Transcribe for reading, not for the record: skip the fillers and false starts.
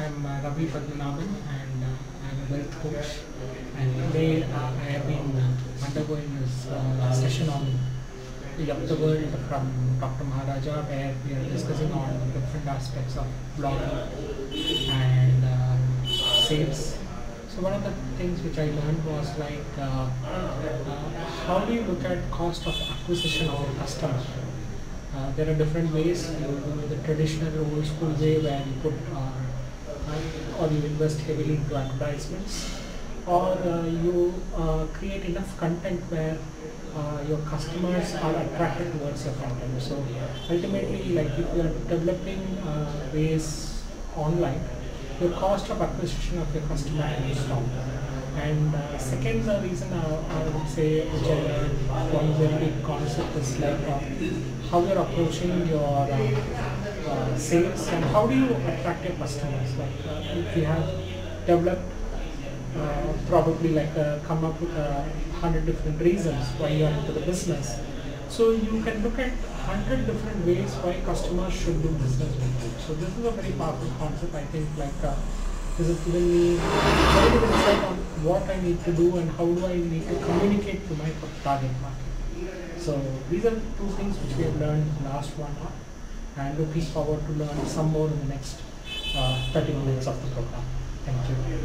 I'm Ravi Padmanabhan, and I'm a wealth coach. And today I have been undergoing this session on the Up the World from Dr Maharaja, where we are discussing on different aspects of blogging and sales. So one of the things which I learned was how do you look at cost of acquisition of a customer? There are different ways. You do the traditional old school way where you put or you invest heavily into advertisements, or you create enough content where your customers are attracted towards your content. So ultimately, like if you are developing ways online, the cost of acquisition of your customer is down. And second reason I would say, which I learned, one very big concept is how you're approaching your sales and how do you attract your customers. If you have developed probably come up with 100 different reasons why you are into the business, so you can look at 100 different ways why customers should do business with you. So this is a very powerful concept. I think this has given me very good insight on what I need to do and how do I need to communicate to my target market. So these are two things which we have learned in the last 1 hour, and looking forward to learn some more in the next 30 minutes of the program. Thank you.